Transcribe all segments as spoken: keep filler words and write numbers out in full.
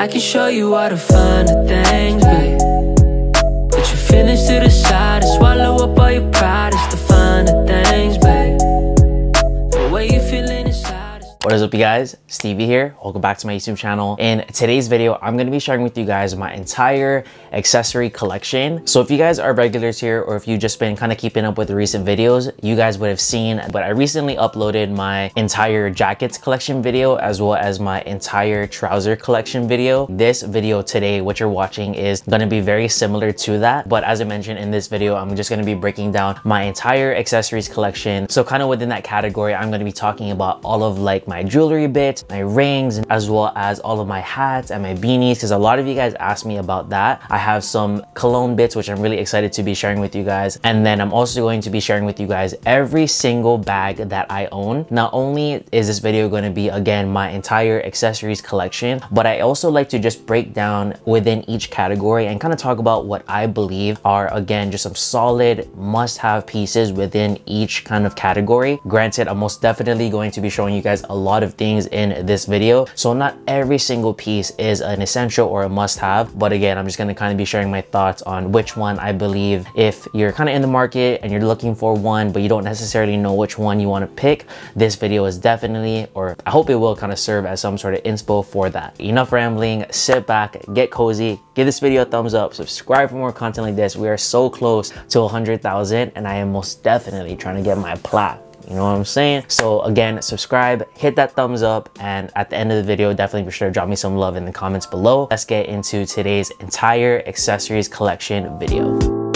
I can show you all the finer things, babe. Put your feelings to the side and swallow up all your pride. It's the finer things, babe. The way you feeling inside. What is up, you guys? Stevie here. Welcome back to my YouTube channel. In today's video, I'm going to be sharing with you guys my entire accessory collection. So if you guys are regulars here, or if you've just been kind of keeping up with the recent videos, you guys would have seen, but I recently uploaded my entire jackets collection video as well as my entire trouser collection video. This video today, what you're watching, is going to be very similar to that. But as I mentioned in this video, I'm just going to be breaking down my entire accessories collection. So kind of within that category, I'm going to be talking about all of like my jewelry bits, my rings, as well as all of my hats and my beanies, because a lot of you guys asked me about that. I have some cologne bits which I'm really excited to be sharing with you guys, and then I'm also going to be sharing with you guys every single bag that I own. Not only is this video going to be, again, my entire accessories collection, but I also like to just break down within each category and kind of talk about what I believe are, again, just some solid must-have pieces within each kind of category. Granted, I'm most definitely going to be showing you guys a lot of things in this video, so not every single piece is an essential or a must-have, but again, I'm just going to kind of be sharing my thoughts on which one I believe, if you're kind of in the market and you're looking for one but you don't necessarily know which one you want to pick, this video is definitely, or I hope it will, kind of serve as some sort of inspo for that. Enough rambling, sit back, get cozy, give this video a thumbs up, subscribe for more content like this. We are so close to one hundred thousand and I am most definitely trying to get my plaque. You know what I'm saying? So again, subscribe, hit that thumbs up, and at the end of the video, definitely be sure to drop me some love in the comments below. Let's get into today's entire accessories collection video.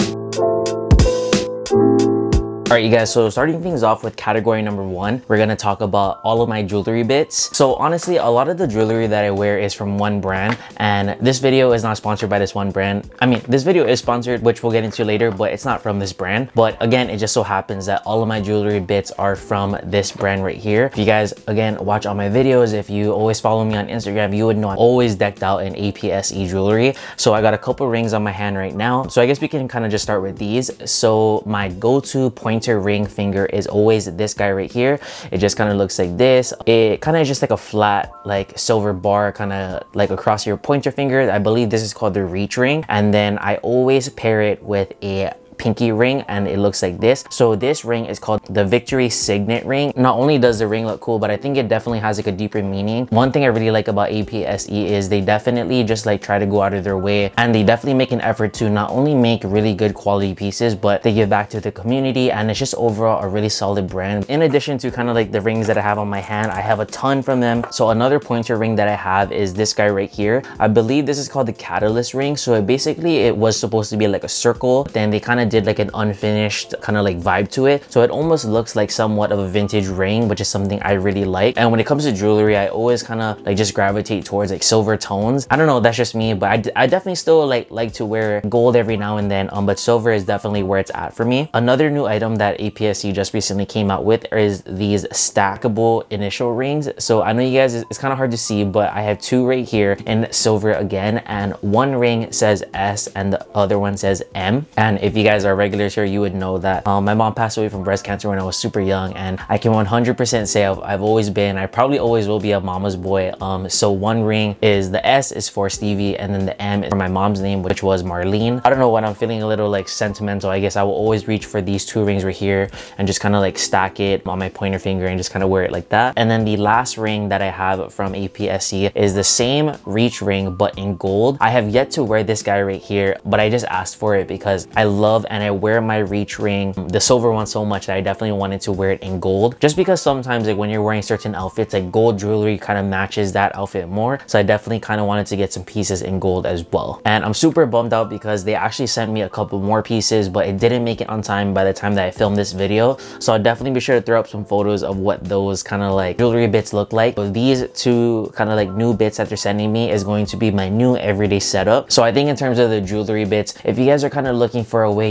All right, you guys, so starting things off with category number one, we're gonna talk about all of my jewelry bits. So honestly, a lot of the jewelry that I wear is from one brand, and this video is not sponsored by this one brand. I mean, this video is sponsored, which we'll get into later, but it's not from this brand. But again, it just so happens that all of my jewelry bits are from this brand right here. If you guys, again, watch all my videos, if you always follow me on Instagram, you would know I'm always decked out in A P S E jewelry. So I got a couple rings on my hand right now. So I guess we can kind of just start with these. So my go-to point ring finger is always this guy right here. It just kind of looks like this. It kind of just like a flat like silver bar kind of like across your pointer finger. I believe this is called the reach ring, and then I always pair it with a pinky ring, and it looks like this. So this ring is called the Victory Signet ring. Not only does the ring look cool, but I think it definitely has like a deeper meaning. One thing I really like about A P S E is they definitely just like try to go out of their way, and they definitely make an effort to not only make really good quality pieces, but they give back to the community, and it's just overall a really solid brand. In addition to kind of like the rings that I have on my hand, I have a ton from them. So another pointer ring that I have is this guy right here. I believe this is called the Catalyst ring. So it basically, it was supposed to be like a circle, then they kind of did like an unfinished kind of like vibe to it, so it almost looks like somewhat of a vintage ring, which is something I really like. And when it comes to jewelry, I always kind of like just gravitate towards like silver tones. I don't know, that's just me, but I, I definitely still like like to wear gold every now and then, um but silver is definitely where it's at for me. Another new item that A P S E just recently came out with is these stackable initial rings. So I know you guys, it's kind of hard to see, but I have two right here in silver again, and one ring says S and the other one says M. And if you guys are regular here, you would know that um, my mom passed away from breast cancer when I was super young, and I can one hundred percent say I've, I've always been, I probably always will be a mama's boy. Um, so one ring is, the S is for Stevie, and then the M is for my mom's name, which was Marlene. I don't know, when I'm feeling a little like sentimental, I guess I will always reach for these two rings right here and just kind of like stack it on my pointer finger and just kind of wear it like that. And then the last ring that I have from A P S E is the same reach ring but in gold. I have yet to wear this guy right here, but I just asked for it because I love and I wear my reach ring, the silver one, so much that I definitely wanted to wear it in gold, just because sometimes like when you're wearing certain outfits, like gold jewelry kind of matches that outfit more. So I definitely kind of wanted to get some pieces in gold as well. And I'm super bummed out because they actually sent me a couple more pieces, but it didn't make it on time by the time that I filmed this video. So I'll definitely be sure to throw up some photos of what those kind of like jewelry bits look like. So these two kind of like new bits that they're sending me is going to be my new everyday setup. So I think in terms of the jewelry bits, if you guys are kind of looking for a way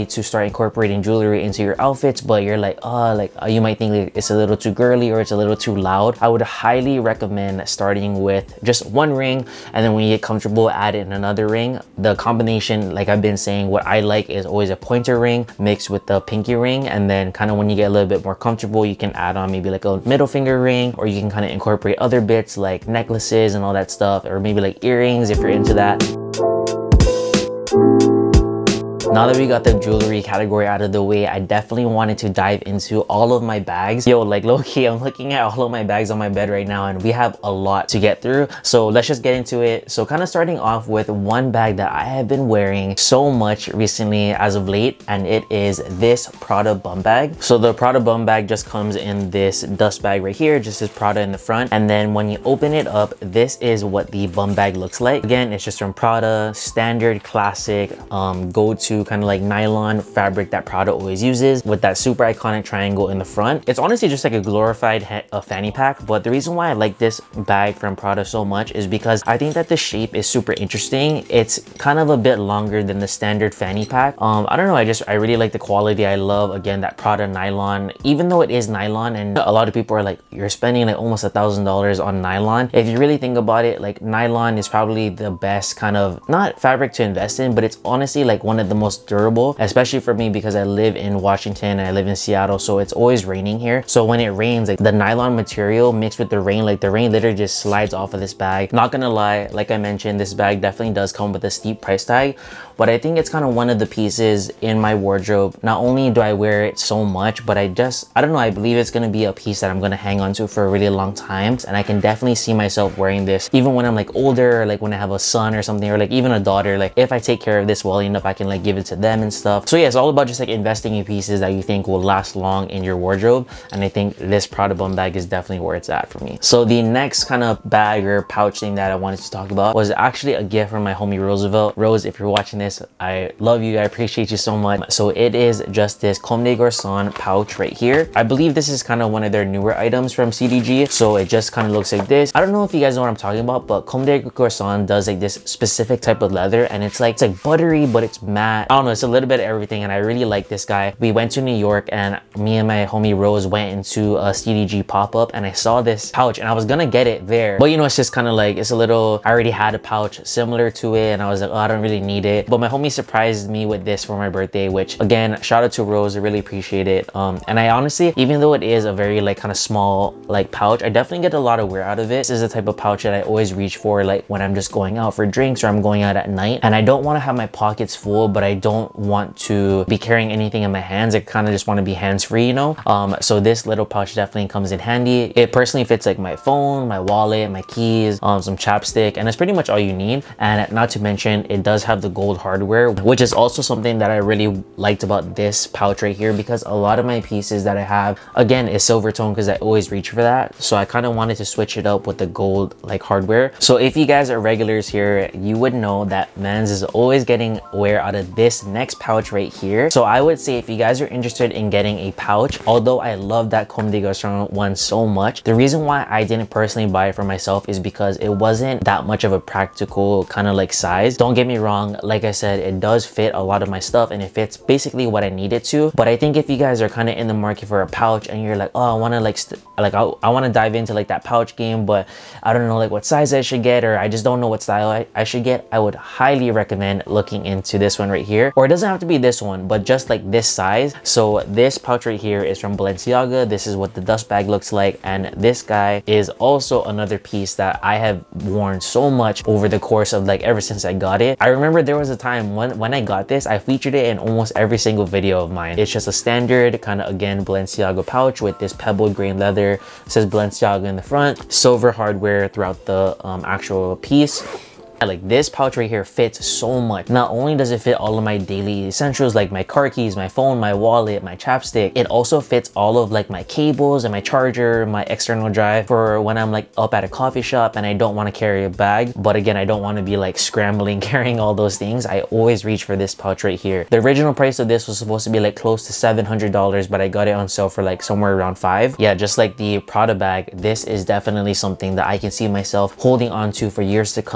wanted to start incorporating jewelry into your outfits, but you're like, oh, like uh, you might think like it's a little too girly or it's a little too loud, I would highly recommend starting with just one ring, and then when you get comfortable, add in another ring. The combination, like I've been saying, what I like is always a pointer ring mixed with the pinky ring, and then kind of when you get a little bit more comfortable, you can add on maybe like a middle finger ring, or you can kind of incorporate other bits like necklaces and all that stuff, or maybe like earrings if you're into that. Now that we got the jewelry category out of the way, I definitely wanted to dive into all of my bags. Yo, like low-key, I'm looking at all of my bags on my bed right now, and we have a lot to get through. So let's just get into it. So kind of starting off with one bag that I have been wearing so much recently as of late, and it is this Prada bum bag. So the Prada bum bag just comes in this dust bag right here, just as Prada in the front. And then when you open it up, this is what the bum bag looks like. Again, it's just from Prada, standard, classic, um, go-to kind of like nylon fabric that Prada always uses, with that super iconic triangle in the front. It's honestly just like a glorified a fanny pack, but the reason why I like this bag from Prada so much is because I think that the shape is super interesting. It's kind of a bit longer than the standard fanny pack. Um, I don't know, I just, I really like the quality. I love, again, that Prada nylon, even though it is nylon, and a lot of people are like, you're spending like almost a thousand dollars on nylon. If you really think about it, like nylon is probably the best kind of, not fabric to invest in, but it's honestly like one of the most durable, especially for me because I live in Washington and I live in Seattle, so it's always raining here. So when it rains, like the nylon material mixed with the rain, like the rain literally just slides off of this bag. Not gonna lie, like I mentioned, this bag definitely does come with a steep price tag, but I think it's kind of one of the pieces in my wardrobe. Not only do I wear it so much, but I just, I don't know, I believe it's gonna be a piece that I'm gonna hang on to for a really long time, and I can definitely see myself wearing this even when I'm like older, or like when I have a son or something, or like even a daughter. Like if I take care of this well enough, I can like give it to them and stuff. So yeah, it's all about just like investing in pieces that you think will last long in your wardrobe, and I think this Prada bum bag is definitely where it's at for me. So the next kind of bag or pouch thing that I wanted to talk about was actually a gift from my homie Roosevelt. Rose, if you're watching this, I love you, I appreciate you so much. So it is just this Comme des Garçons pouch right here. I believe this is kind of one of their newer items from C D G, so it just kind of looks like this. I don't know if you guys know what I'm talking about, but Comme des Garçons does like this specific type of leather, and it's like, it's like buttery, but it's matte. I don't know, it's a little bit of everything, and I really like this guy. We went to New York, and me and my homie Rose went into a C D G pop-up, and I saw this pouch, and I was gonna get it there, but you know, it's just kind of like, it's a little, I already had a pouch similar to it, and I was like, oh, I don't really need it. But my homie surprised me with this for my birthday, which again, shout out to Rose, I really appreciate it. Um, and I honestly, even though it is a very like kind of small like pouch, I definitely get a lot of wear out of it. This is the type of pouch that I always reach for, like when I'm just going out for drinks or I'm going out at night, and I don't want to have my pockets full, but I don't want to be carrying anything in my hands. I kind of just want to be hands-free, you know. Um, so this little pouch definitely comes in handy. It personally fits like my phone, my wallet, my keys, um, some chapstick, and it's pretty much all you need. And not to mention, it does have the gold hardware, which is also something that I really liked about this pouch right here, because a lot of my pieces that I have, again, is silver tone because I always reach for that. So I kind of wanted to switch it up with the gold like hardware. So if you guys are regulars here, you would know that Mans is always getting wear out of this next pouch right here. So I would say if you guys are interested in getting a pouch, although I love that Comme des Garçons one so much, the reason why I didn't personally buy it for myself is because it wasn't that much of a practical kind of like size. Don't get me wrong, like I said, it does fit a lot of my stuff and it fits basically what I need it to. But I think if you guys are kind of in the market for a pouch and you're like, oh, I want to like like I, I want to dive into like that pouch game, but I don't know like what size I should get, or I just don't know what style I, I should get, I would highly recommend looking into this one right here. Or it doesn't have to be this one, but just like this size. So this pouch right here is from Balenciaga. This is what the dust bag looks like, and this guy is also another piece that I have worn so much over the course of like ever since I got it. I remember there was a time when when I got this, I featured it in almost every single video of mine. It's just a standard kind of, again, Balenciaga pouch with this pebbled grain leather. It says Balenciaga in the front, silver hardware throughout the um, actual piece. Like this pouch right here fits so much. Not only does it fit all of my daily essentials like my car keys, my phone, my wallet, my chapstick, it also fits all of like my cables and my charger, my external drive for when I'm like up at a coffee shop and I don't want to carry a bag. But again, I don't want to be like scrambling carrying all those things. I always reach for this pouch right here. The original price of this was supposed to be like close to seven hundred dollars, but I got it on sale for like somewhere around five. Yeah, just like the Prada bag, this is definitely something that I can see myself holding on to for years to come. I always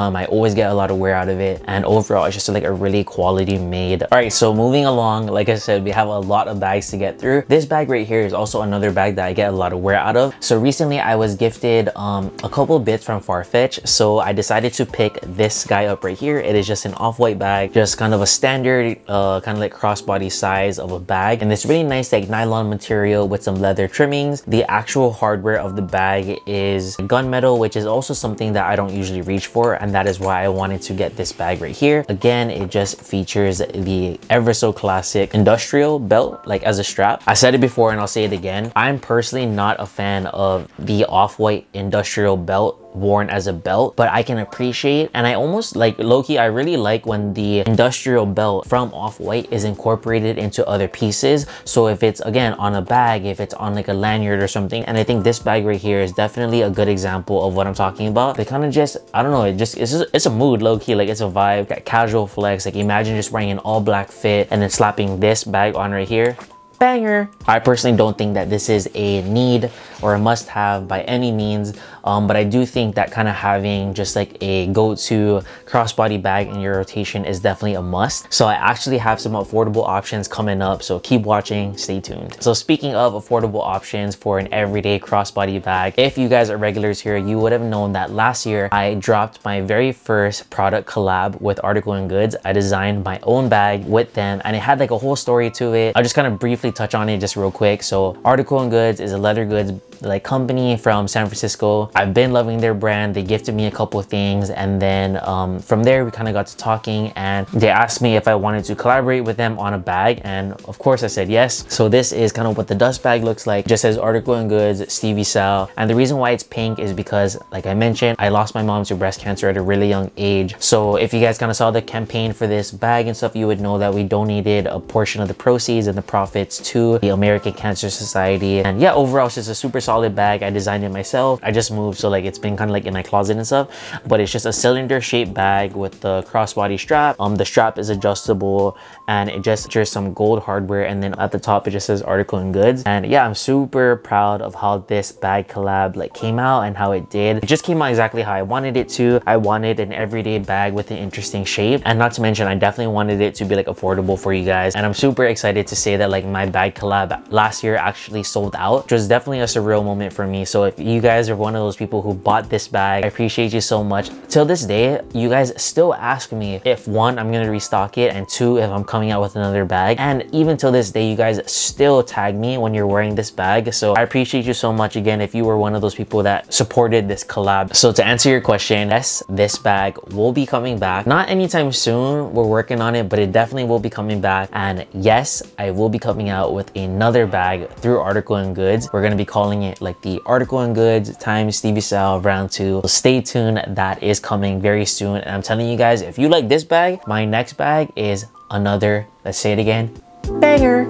always get a lot of wear out of it, and overall it's just like a really quality made. All right, so moving along, like I said, we have a lot of bags to get through. This bag right here is also another bag that I get a lot of wear out of. So recently I was gifted um, a couple bits from Farfetch, so I decided to pick this guy up right here. It is just an off-white bag, just kind of a standard uh, kind of like crossbody size of a bag, and this really nice like nylon material with some leather trimmings. The actual hardware of the bag is gunmetal, which is also something that I don't usually reach for, and that is why I wanted to get this bag right here. Again, it just features the ever so classic industrial belt like as a strap. I said it before and I'll say it again, I'm personally not a fan of the off-white industrial belt worn as a belt, but I can appreciate, and I almost like low-key I really like when the industrial belt from Off-White is incorporated into other pieces. So if it's again on a bag, if it's on like a lanyard or something, and I think this bag right here is definitely a good example of what I'm talking about. They kind of just, I don't know, it just it's just, it's a mood, low-key, like it's a vibe, got casual flex. Like imagine just wearing an all black fit and then slapping this bag on right here. Banger. I personally don't think that this is a need or a must-have by any means, um, but I do think that kind of having just like a go-to crossbody bag in your rotation is definitely a must. So I actually have some affordable options coming up, so keep watching, stay tuned. So speaking of affordable options for an everyday crossbody bag, if you guys are regulars here, you would have known that last year I dropped my very first product collab with Article and Goods. I designed my own bag with them, and it had like a whole story to it. I'll just kind of briefly touch on it just real quick. So Article and Goods is a leather goods like company from San Francisco. I've been loving their brand. They gifted me a couple of things, and then um, from there we kind of got to talking, and they asked me if I wanted to collaborate with them on a bag, and of course I said yes. So this is kind of what the dust bag looks like. It just says Article and Goods, Stevie Sal, and the reason why it's pink is because, like I mentioned, I lost my mom to breast cancer at a really young age. So if you guys kind of saw the campaign for this bag and stuff, you would know that we donated a portion of the proceeds and the profits to the American Cancer Society. And yeah, overall it's just a super solid bag. I designed it myself. I just moved, so like it's been kind of like in my closet and stuff, but it's just a cylinder shaped bag with the crossbody strap. Um the strap is adjustable, and it just features some gold hardware, and then at the top it just says Article and Goods. And yeah, I'm super proud of how this bag collab like came out and how it did. It just came out exactly how I wanted it to. I wanted an everyday bag with an interesting shape, and not to mention I definitely wanted it to be like affordable for you guys. And I'm super excited to say that like my bag collab last year actually sold out, which was definitely a surreal moment for me. So if you guys are one of those people who bought this bag, I appreciate you so much. Till this day, you guys still ask me if one, I'm gonna restock it, and two, if I'm coming out with another bag. And even till this day, you guys still tag me when you're wearing this bag. So I appreciate you so much again if you were one of those people that supported this collab. So to answer your question, yes, this bag will be coming back. Not anytime soon, we're working on it, but it definitely will be coming back. And yes, I will be coming out with another bag through Article and Goods. We're gonna be calling it like the Article and Goods times Stevie Sal round two. So stay tuned, that is coming very soon. And I'm telling you guys, if you like this bag, my next bag is another, let's say it again, banger.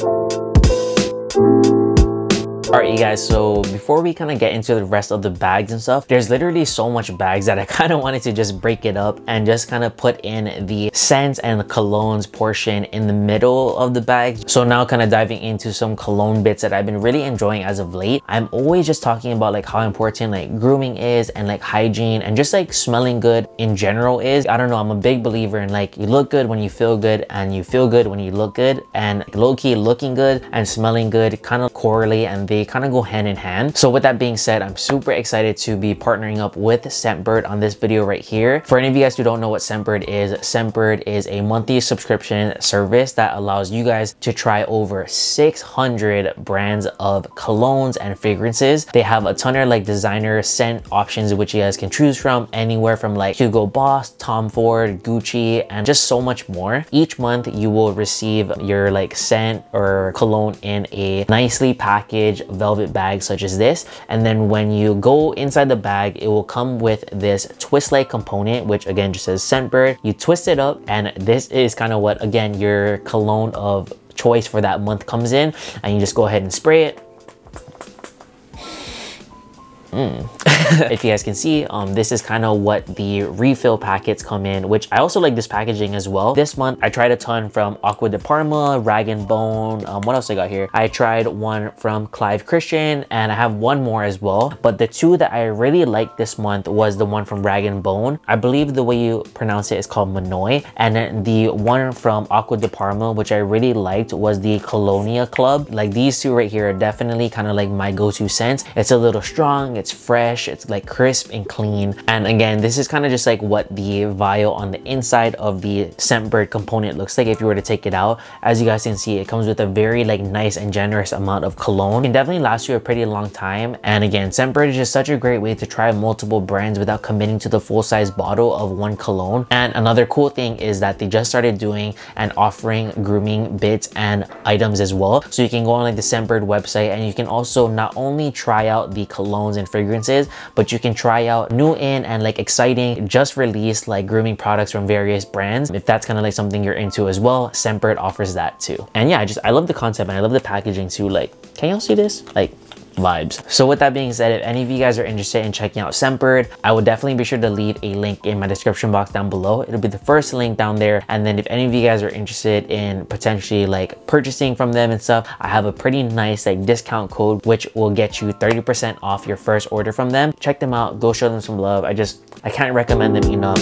Alright you guys, so before we kind of get into the rest of the bags and stuff, there's literally so much bags that I kind of wanted to just break it up and just kind of put in the scents and the colognes portion in the middle of the bags. So now kind of diving into some cologne bits that I've been really enjoying as of late. I'm always just talking about like how important like grooming is, and like hygiene, and just like smelling good in general is. I don't know, I'm a big believer in like you look good when you feel good, and you feel good when you look good, and low-key looking good and smelling good kind of correlate, and they kind of go hand in hand. So with that being said, I'm super excited to be partnering up with Scentbird on this video right here. For any of you guys who don't know what Scentbird is, Scentbird is a monthly subscription service that allows you guys to try over six hundred brands of colognes and fragrances. They have a ton of like designer scent options which you guys can choose from, anywhere from like Hugo Boss, Tom Ford, Gucci, and just so much more. Each month you will receive your like scent or cologne in a nicely packaged velvet bag such as this, and then when you go inside the bag, it will come with this twist like component, which again just says Scentbird. You twist it up, and this is kind of what again your cologne of choice for that month comes in, and you just go ahead and spray it. Mm. If you guys can see, um, this is kind of what the refill packets come in, which I also like this packaging as well. This month, I tried a ton from Acqua di Parma, Rag and Bone. Um, what else I got here? I tried one from Clive Christian, and I have one more as well. But the two that I really liked this month was the one from Rag and Bone. I believe the way you pronounce it is called Monoi. And then the one from Acqua di Parma, which I really liked, was the Colonia Club. Like these two right here are definitely kind of like my go-to scents. It's a little strong, it's fresh, it's like crisp and clean. And again, this is kind of just like what the vial on the inside of the Scentbird component looks like if you were to take it out. As you guys can see, it comes with a very like nice and generous amount of cologne. It can definitely last you a pretty long time. And again, Scentbird is just such a great way to try multiple brands without committing to the full-size bottle of one cologne. And another cool thing is that they just started doing and offering grooming bits and items as well. So you can go on like the Scentbird website and you can also not only try out the colognes and fragrances, but you can try out new in and like exciting just released like grooming products from various brands. If that's kind of like something you're into as well, Scentbird offers that too. And yeah, I just I love the concept and I love the packaging too. Like, can y'all see this? Like, vibes. So with that being said, if any of you guys are interested in checking out Scentbird, I will definitely be sure to leave a link in my description box down below. It'll be the first link down there. And then if any of you guys are interested in potentially like purchasing from them and stuff, I have a pretty nice like discount code which will get you thirty percent off your first order from them. Check them out, go show them some love. I just I can't recommend them enough.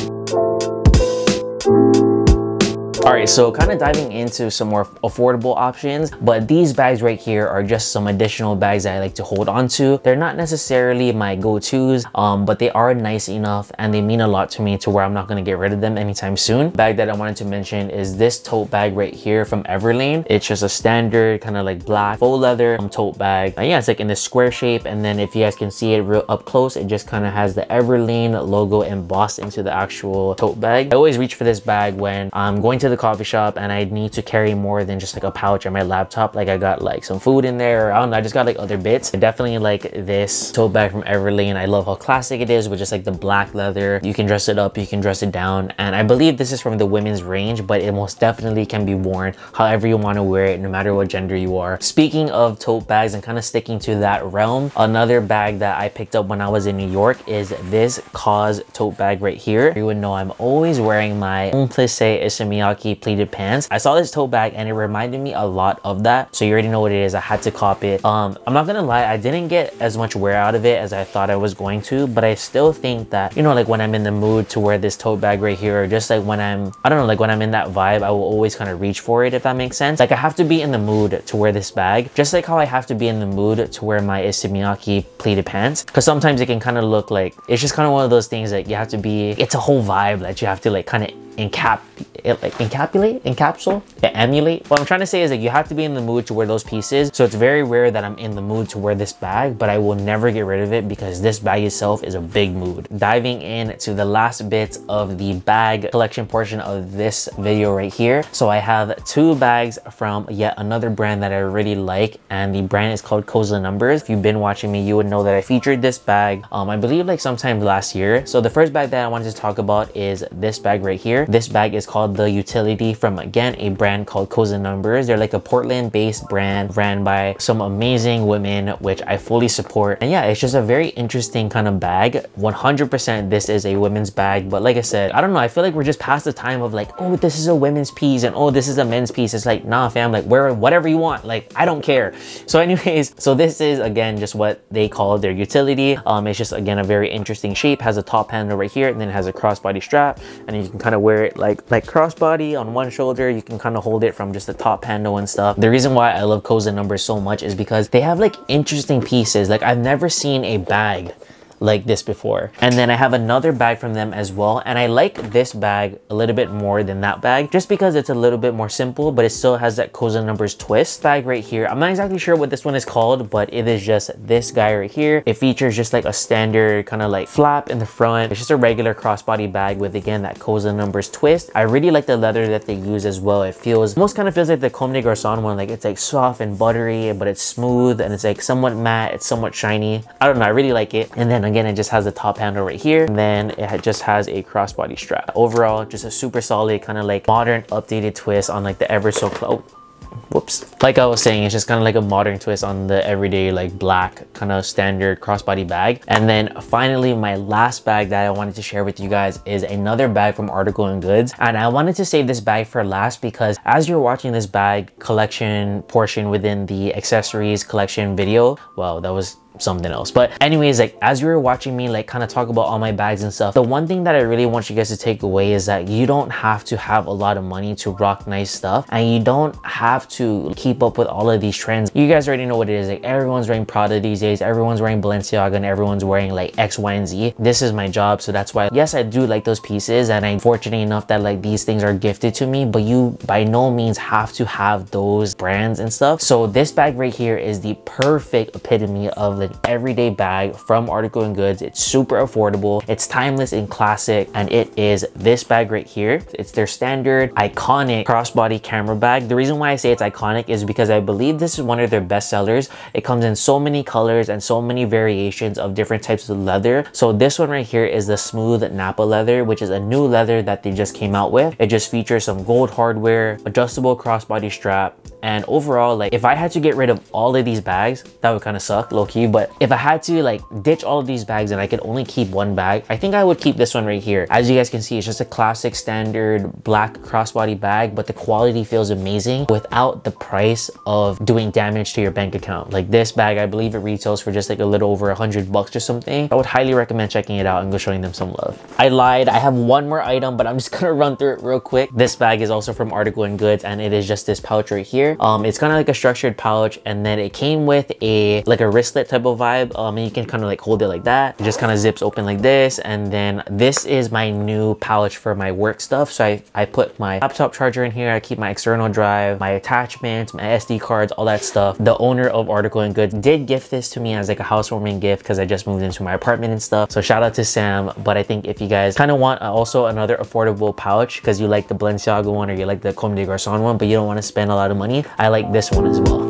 All right, so kind of diving into some more affordable options, but these bags right here are just some additional bags that I like to hold on to. They're not necessarily my go-tos, um, but they are nice enough and they mean a lot to me to where I'm not gonna get rid of them anytime soon. Bag that I wanted to mention is this tote bag right here from Everlane. It's just a standard kind of like black faux leather um, tote bag. And yeah, it's like in this square shape. And then if you guys can see it real up close, it just kind of has the Everlane logo embossed into the actual tote bag. I always reach for this bag when I'm going to the coffee shop and I need to carry more than just like a pouch or my laptop. Like I got like some food in there, or I don't know, I just got like other bits. I definitely like this tote bag from Everlane. I love how classic it is with just like the black leather. You can dress it up, you can dress it down. And I believe this is from the women's range, but it most definitely can be worn however you want to wear it, no matter what gender you are. Speaking of tote bags and kind of sticking to that realm, another bag that I picked up when I was in New York is this Cause tote bag right here. You would know I'm always wearing my Un Plissé Issey Miyake pleated pants. I saw this tote bag and it reminded me a lot of that, so you already know what it is. I had to cop it. um I'm not gonna lie, I didn't get as much wear out of it as I thought I was going to, but I still think that, you know, like when I'm in the mood to wear this tote bag right here, or just like when I'm I don't know, like when I'm in that vibe, I will always kind of reach for it, if that makes sense. Like I have to be in the mood to wear this bag, just like how I have to be in the mood to wear my Issey Miyake pleated pants, because sometimes it can kind of look like it's just kind of one of those things that you have to be, it's a whole vibe that you have to like kind of encap it, like encapsulate encapsule yeah, emulate. What I'm trying to say is that you have to be in the mood to wear those pieces. So it's very rare that I'm in the mood to wear this bag, but I will never get rid of it because this bag itself is a big mood. Diving in to the last bit of the bag collection portion of this video right here. So I have two bags from yet another brand that I really like, and the brand is called Cause the Numbers. If you've been watching me, you would know that I featured this bag um I believe like sometime last year. So the first bag that I wanted to talk about is this bag right here. This bag is called the Utility from, again, a brand called Cause the Numbers. They're like a Portland-based brand ran by some amazing women, which I fully support. And yeah, it's just a very interesting kind of bag. one hundred percent this is a women's bag, but like I said, I don't know, I feel like we're just past the time of like, oh, this is a women's piece and oh, this is a men's piece. It's like, nah fam, like wear whatever you want, like I don't care. So anyways, so this is again just what they call their Utility. Um it's just again a very interesting shape, has a top handle right here, and then it has a crossbody strap, and you can kind of wear it like like crossbody on one shoulder. You can kind of hold it from just the top handle and stuff. The reason why I love Cause the Numbers so much is because they have like interesting pieces. Like I've never seen a bag like this before. And then I have another bag from them as well, and I like this bag a little bit more than that bag just because it's a little bit more simple, but it still has that Cause the Numbers twist. Bag right here, I'm not exactly sure what this one is called, but it is just this guy right here. It features just like a standard kind of like flap in the front. It's just a regular crossbody bag with, again, that Cause the Numbers twist. I really like the leather that they use as well. It feels almost kind of feels like the Comme des Garçons one. Like it's like soft and buttery, but it's smooth and it's like somewhat matte. It's somewhat shiny. I don't know, I really like it. And then again, it just has the top handle right here, and then it just has a crossbody strap. Overall, just a super solid kind of like modern updated twist on like the ever so close. whoops. Like I was saying, it's just kind of like a modern twist on the everyday like black kind of standard crossbody bag. And then finally, my last bag that I wanted to share with you guys is another bag from Article and Goods. And I wanted to save this bag for last because as you're watching this bag collection portion within the accessories collection video, well, that was something else. But anyways, like as you were watching me like kind of talk about all my bags and stuff, the one thing that I really want you guys to take away is that you don't have to have a lot of money to rock nice stuff, and you don't have to keep up with all of these trends. You guys already know what it is. Like everyone's wearing Prada these days, everyone's wearing Balenciaga, and everyone's wearing like X, Y, and Z. This is my job, so that's why yes, I do like those pieces, and I'm fortunate enough that like these things are gifted to me, but you by no means have to have those brands and stuff. So this bag right here is the perfect epitome of an everyday bag from Article and Goods. It's super affordable, it's timeless and classic, and it is this bag right here. It's their standard iconic crossbody camera bag. The reason why I say it's iconic is because I believe this is one of their best sellers. It comes in so many colors and so many variations of different types of leather. So this one right here is the smooth Nappa leather, which is a new leather that they just came out with. It just features some gold hardware, adjustable crossbody strap, and overall, like if I had to get rid of all of these bags, that would kind of suck low-key. But if I had to like ditch all of these bags and I could only keep one bag, I think I would keep this one right here. As you guys can see, it's just a classic standard black crossbody bag, but the quality feels amazing without the price of doing damage to your bank account. Like this bag, I believe it retails for just like a little over a hundred bucks or something. I would highly recommend checking it out and go showing them some love. I lied, I have one more item, but I'm just gonna run through it real quick. This bag is also from Article and Goods, and it is just this pouch right here. Um, it's kind of like a structured pouch, and then it came with a like a wristlet type of vibe. Um, and you can kind of like hold it like that. It just kind of zips open like this, and then this is my new pouch for my work stuff. So I I put my laptop charger in here. I keep my external drive, my attachments, my S D cards, all that stuff. The owner of Article and Goods did gift this to me as like a housewarming gift because I just moved into my apartment and stuff. So shout out to Sam. But I think if you guys kind of want also another affordable pouch because you like the Balenciaga one or you like the Comme des Garçons one, but you don't want to spend a lot of money, I like this one as well.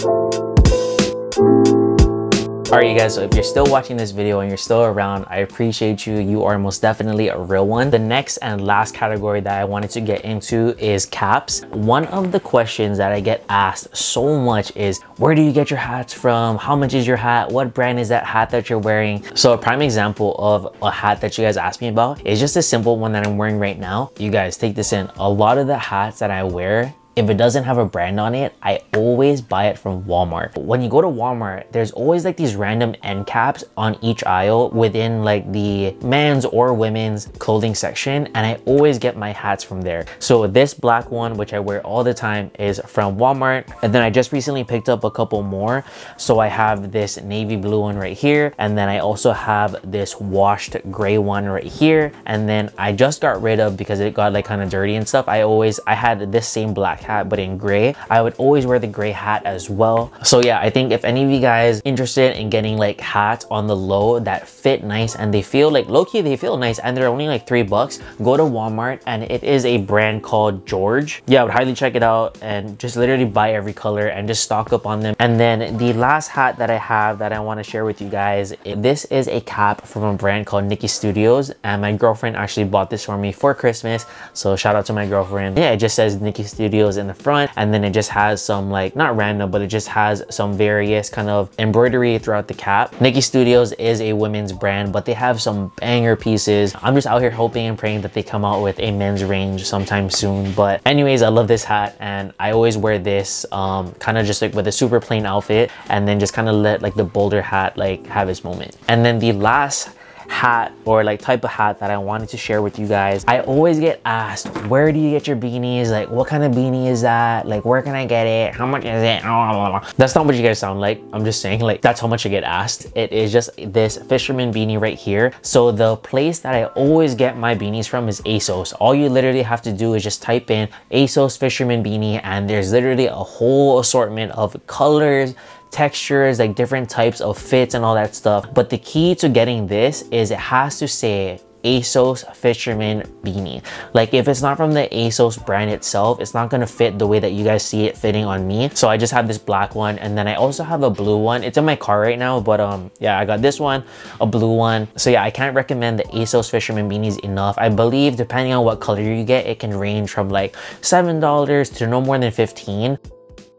Alright you guys, so if you're still watching this video and you're still around, I appreciate you. You are most definitely a real one. The next and last category that I wanted to get into is caps. One of the questions that I get asked so much is, where do you get your hats from? How much is your hat? What brand is that hat that you're wearing? So a prime example of a hat that you guys asked me about is just a simple one that I'm wearing right now. You guys take this in. A lot of the hats that I wear, if it doesn't have a brand on it, I always buy it from Walmart. When you go to Walmart, there's always like these random end caps on each aisle within like the men's or women's clothing section, and I always get my hats from there. So this black one, which I wear all the time, is from Walmart. And then I just recently picked up a couple more. So I have this navy blue one right here, and then I also have this washed gray one right here. And then I just got rid of, because it got like kind of dirty and stuff, I always, I had this same black hat but in gray. I would always wear the gray hat as well. So yeah, I think if any of you guys interested in getting like hats on the low that fit nice and they feel like low-key they feel nice and they're only like three bucks, go to Walmart, and it is a brand called George. Yeah, I would highly check it out and just literally buy every color and just stock up on them. And then the last hat that I have that I want to share with you guys, this is a cap from a brand called Nikki Studios, and my girlfriend actually bought this for me for Christmas, so shout out to my girlfriend. Yeah, it just says Nikki Studios in the front, and then it just has some like, not random, but it just has some various kind of embroidery throughout the cap. Nikki Studios is a women's brand, but they have some banger pieces. I'm just out here hoping and praying that they come out with a men's range sometime soon. But anyways, I love this hat, and I always wear this um kind of just like with a super plain outfit, and then just kind of let like the bolder hat like have its moment. And then the last hat or like type of hat that I wanted to share with you guys, I always get asked, where do you get your beanies? Like, what kind of beanie is that? Like, where can I get it? How much is it? That's not what you guys sound like. I'm just saying, like, that's how much I get asked. It is just this fisherman beanie right here. So the place that I always get my beanies from is ASOS. All you literally have to do is just type in ASOS fisherman beanie, and there's literally a whole assortment of colors, textures, like different types of fits and all that stuff. But the key to getting this is it has to say ASOS fisherman beanie. Like, if it's not from the ASOS brand itself, it's not gonna fit the way that you guys see it fitting on me. So I just have this black one, and then I also have a blue one. It's in my car right now, but um yeah, I got this one, a blue one. So yeah, I can't recommend the ASOS fisherman beanies enough. I believe depending on what color you get, it can range from like seven dollars to no more than fifteen.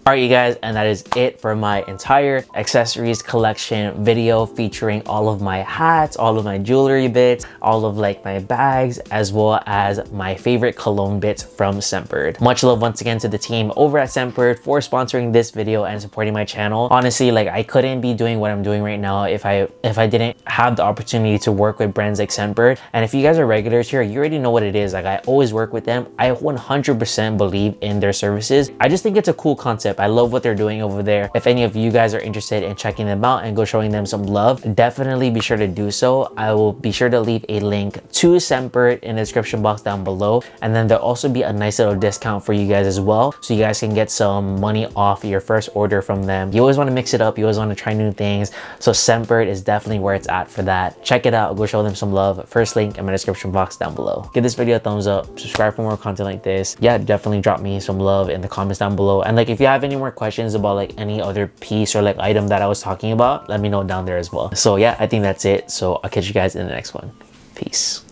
Alright you guys, and that is it for my entire accessories collection video featuring all of my hats, all of my jewelry bits, all of like my bags, as well as my favorite cologne bits from Scentbird. Much love once again to the team over at Scentbird for sponsoring this video and supporting my channel. Honestly, like I couldn't be doing what I'm doing right now if I if I didn't have the opportunity to work with brands like Scentbird. And if you guys are regulars here, you already know what it is. Like I always work with them. I one hundred percent believe in their services. I just think it's a cool concept. I love what they're doing over there. If any of you guys are interested in checking them out and go showing them some love, definitely be sure to do so. I will be sure to leave a link to Scentbird in the description box down below, and then there'll also be a nice little discount for you guys as well, so you guys can get some money off your first order from them. You always want to mix it up, you always want to try new things, so Scentbird is definitely where it's at for that. Check it out, go show them some love. First link in my description box down below. Give this video a thumbs up, subscribe for more content like this. Yeah, definitely drop me some love in the comments down below, and like if you have any more questions about like any other piece or like item that I was talking about, let me know down there as well. So yeah, I think that's it, so I'll catch you guys in the next one. Peace.